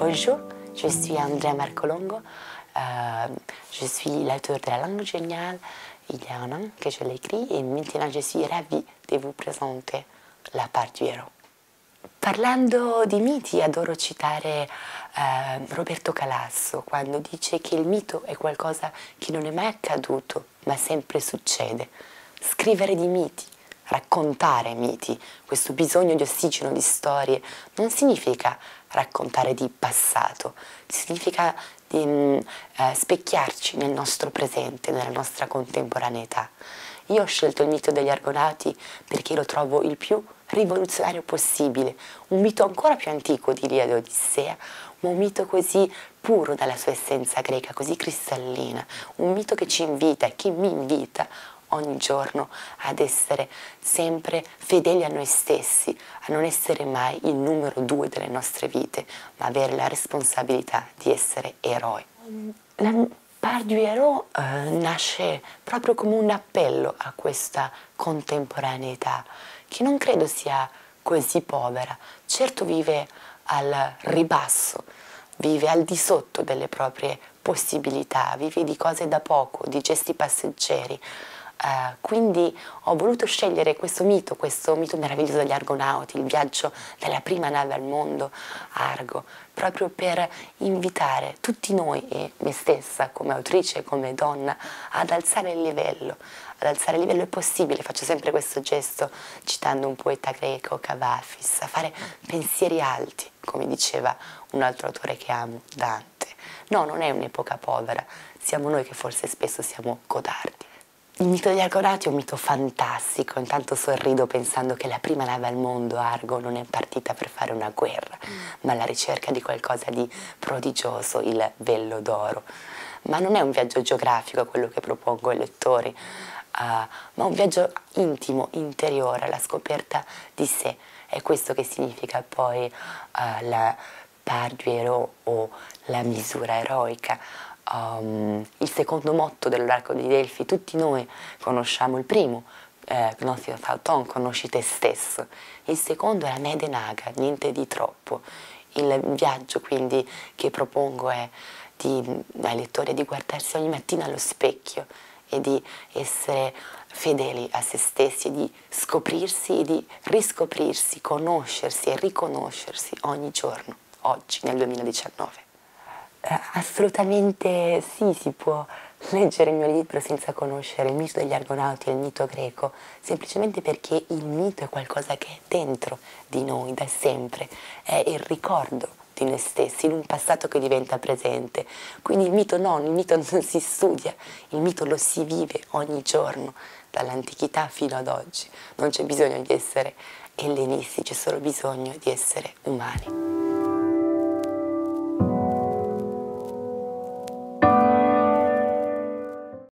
Bonjour, je suis Andrea Marcolongo, je suis l'auteur de la langue géniale. Il y a un an que je l'écris et maintenant je suis ravie di vous présenter la part du héros. Parlando di miti, adoro citare Roberto Calasso quando dice che il mito è qualcosa che non è mai accaduto, ma sempre succede. Scrivere di miti, raccontare miti, questo bisogno di ossigeno, di storie, non significa raccontare di passato, significa di specchiarci nel nostro presente, nella nostra contemporaneità. Io ho scelto il mito degli Argonauti perché lo trovo il più rivoluzionario possibile, un mito ancora più antico di Iliade e Odissea, ma un mito così puro dalla sua essenza greca, così cristallina, un mito che ci invita e che mi invita ogni giorno ad essere sempre fedeli a noi stessi, a non essere mai il numero 2 delle nostre vite, ma avere la responsabilità di essere eroi. La part du héros nasce proprio come un appello a questa contemporaneità, che non credo sia così povera. Certo vive al ribasso, vive al di sotto delle proprie possibilità, vive di cose da poco, di gesti passeggeri. Quindi ho voluto scegliere questo mito meraviglioso degli Argonauti, il viaggio della prima nave al mondo, Argo, proprio per invitare tutti noi e me stessa come autrice, come donna, ad alzare il livello. Ad alzare il livello è possibile, faccio sempre questo gesto citando un poeta greco, Cavafis, a fare pensieri alti, come diceva un altro autore che amo, Dante. No, non è un'epoca povera, siamo noi che forse spesso siamo codardi. Il mito degli Argonauti è un mito fantastico, intanto sorrido pensando che la prima nave al mondo, Argo, non è partita per fare una guerra, ma alla ricerca di qualcosa di prodigioso, il vello d'oro. Ma non è un viaggio geografico quello che propongo ai lettori, ma un viaggio intimo, interiore, alla scoperta di sé. È questo che significa poi la part du héros o la misura eroica. Il secondo motto dell'Oracolo di Delfi, tutti noi conosciamo il primo, Gnosio Thauton, conosci te stesso. Il secondo è la Mede Naga, niente di troppo. Il viaggio quindi che propongo è ai lettori di guardarsi ogni mattina allo specchio e di essere fedeli a se stessi, e di scoprirsi e di riscoprirsi, conoscersi e riconoscersi ogni giorno, oggi nel 2019. Assolutamente sì, si può leggere il mio libro senza conoscere il mito degli Argonauti e il mito greco, semplicemente perché il mito è qualcosa che è dentro di noi da sempre, è il ricordo di noi stessi in un passato che diventa presente. Quindi il mito non si studia, il mito lo si vive ogni giorno, dall'antichità fino ad oggi. Non c'è bisogno di essere ellenisti, c'è solo bisogno di essere umani.